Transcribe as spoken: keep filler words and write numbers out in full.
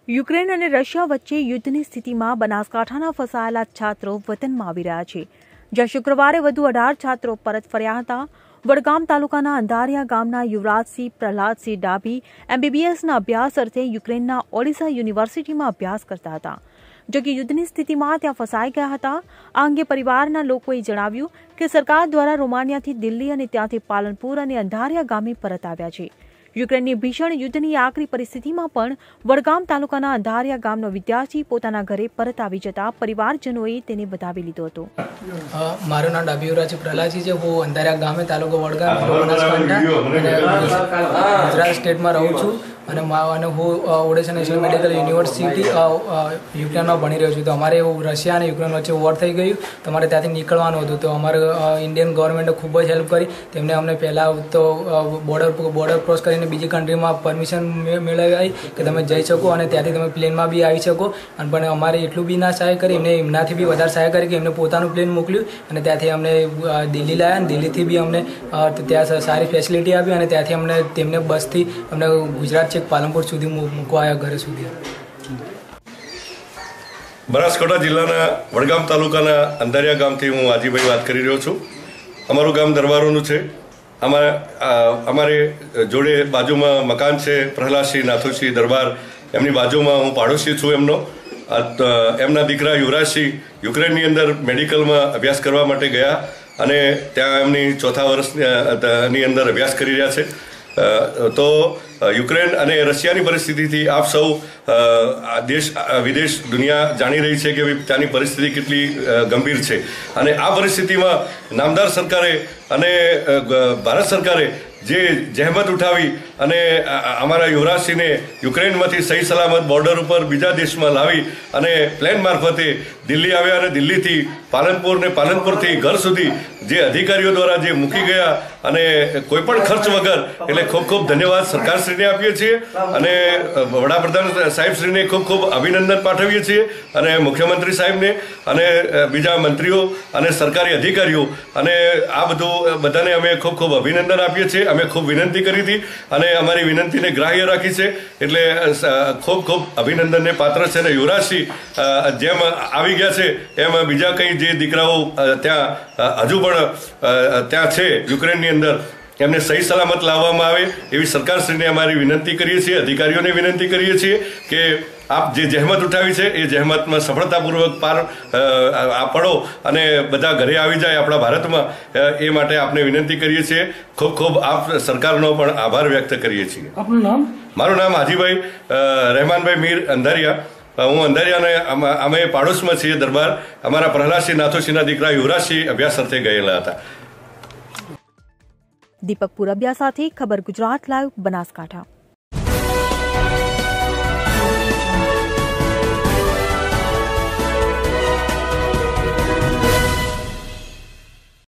Ukraine અને Russia વચ્ચે યુદ્ધની સ્થિતિમાં બનાસકાંઠાના ફસાયેલા છાત્રો વતનમાં આવી રહ્યા છે, જ્યાં શુક્રવારે વધુ અઢાર છાત્રો પરત ફર્યા હતા। વડગામ તાલુકાના અંધારિયા ગામના યુવરાજસિંહ પ્રહલાદસિંહ ડાભી એમબીબીએસના અભ્યાસ અર્થે યુક્રેનના ઓડિશા યુનિવર્સિટીમાં અભ્યાસ કરતા હતા, જો કે યુદ્ધની સ્થિતિમાં ત્યાં ફસાઈ ગયા હતા। આ અંગે પરિવારના લોકોએ જણાવ્યું કે સરકાર દ્વારા રોમાનિયાથી દિલ્હી અને ત્યાંથી પાલનપુર અને અંધારિયા ગામે પરત આવ્યા છે। યુક્રેનની ભીષણ યુદ્ધની આકરી પરિસ્થિતિમાં પણ વડગામ તાલુકાના અંધારિયા ગામનો વિદ્યાર્થી પોતાના ઘરે પરત આવી જતા પરિવારજનોએ તેને વધાવી લીધો હતો। મારું નામ ડાભી યુવરાજસિંહ પ્રહલાદસિંહ છે। હું અંધારિયા ગામે તાલુકો વડગામ બનાસકાંઠા ગુજરાત સ્ટેટમાં રહું છું અને અને હું ઓડિશા નેશનલ મેડિકલ યુનિવર્સિટી યુક્રેનમાં ભણી રહ્યો છું। તો અમારે એવું રશિયા અને યુક્રેન વચ્ચે વોર થઈ ગયું, તો અમારે ત્યાંથી નીકળવાનું હતું। તો અમારે ઇન્ડિયન ગવર્મેન્ટે ખૂબ જ હેલ્પ કરી। તેમને અમને પહેલાં તો બોર્ડર બોર્ડર ક્રોસ કરીને બીજી કન્ટ્રીમાં પરમિશન મેળવી કે તમે જઈ શકો અને ત્યાંથી તમે પ્લેનમાં બી આવી શકો, અને પણ અમારે એટલું બી ના સહાય કરી, એમને એમનાથી બી વધારે સહાય કરી કે એમને પોતાનું પ્લેન મોકલ્યું અને ત્યાંથી અમને દિલ્હી લાવ્યા, અને દિલ્હીથી બી અમને ત્યાં સારી ફેસિલિટી આપી અને ત્યાંથી અમને તેમને બસથી અમને ગુજરાત છેક પાલનપુર સુધી મૂકવા આવ્યા, ઘરે સુધી। બનાસકાંઠા જિલ્લાના વડગામ તાલુકાના અંધારિયા ગામથી હું આજીભાઈ વાત કરી રહ્યો છું। અમારું ગામ દરબારોનું છે। અમારે અમારે જોડે બાજુમાં મકાન છે પ્રહલાદસિંહ નાથુસિંહ દરબાર, એમની બાજુમાં હું પાડોશી છું એમનો। એમના દીકરા યુવરાજસિંહ યુક્રેનની અંદર મેડિકલમાં અભ્યાસ કરવા માટે ગયા અને ત્યાં એમની ચોથા વર્ષની અંદર અભ્યાસ કરી રહ્યા છે। તો યુક્રેન અને રશિયાની પરિસ્થિતિથી આપ સૌ દેશ વિદેશ દુનિયા જાણી રહી છે કે ત્યાંની પરિસ્થિતિ કેટલી ગંભીર છે, અને આ પરિસ્થિતિમાં નામદાર સરકારે અને ભારત સરકારે જે જહેમત ઉઠાવી અને અમારા યુવરાજસિંહને યુક્રેનમાંથી સહી સલામત બોર્ડર ઉપર બીજા દેશમાં લાવી અને પ્લેન મારફતે દિલ્હી આવ્યા અને દિલ્હીથી પાલનપુર ને પાલનપુરથી ઘર સુધી જે અધિકારીઓ દ્વારા જે મૂકી ગયા અને કોઈ પણ ખર્ચ વગર, એટલે ખૂબ ખૂબ ધન્યવાદ સરકારશ્રીને આપીએ છીએ અને વડાપ્રધાન સાહેબશ્રીને ખૂબ ખૂબ અભિનંદન પાઠવીએ છીએ અને મુખ્યમંત્રી સાહેબને અને બીજા મંત્રીઓ અને સરકારી અધિકારીઓ, અને આ બધું બધાને અમે ખૂબ ખૂબ અભિનંદન આપીએ છીએ। અમે ખૂબ વિનંતી કરી હતી અને અમારી વિનંતીને ગ્રાહ્ય રાખી છે, એટલે ખૂબ ખૂબ અભિનંદનને પાત્ર છે। અને યુવરાજસિંહ જેમ આવી ગયા છે એમ બીજા કંઈ જે દીકરાઓ ત્યાં હજુ પણ ત્યાં છે યુક્રેનની અંદર, એમને સહી સલામત લાવવામાં આવે એવી સરકારશ્રીને અમારી વિનંતી કરીએ છીએ, અધિકારીઓને વિનંતી કરીએ છીએ કે આપ જે જહેમત ઉઠાવી છે એ જહેમતમાં સફળતાપૂર્વક પાર પડો અને બધા ઘરે આવી જાય આપણા ભારતમાં, એ માટે આપને વિનંતી કરીએ છીએ। ખૂબ ખૂબ આપ સરકારનો પણ આભાર વ્યક્ત કરીએ છીએ। આપનું નામ? મારું નામ હાજીભાઈ રહેમાનભાઈ મીર અંધારિયા। હું અંધારિયાને અમે પાડોશમાં છીએ દરબાર। અમારા પ્રહલાદસિંહ નાથુસિંહના દીકરા યુવરાજસિંહ અભ્યાસ અર્થે ગયેલા હતા। દીપક પુરબિયા સાથે ખબર ગુજરાત લાઈવ, બનાસકાંઠા।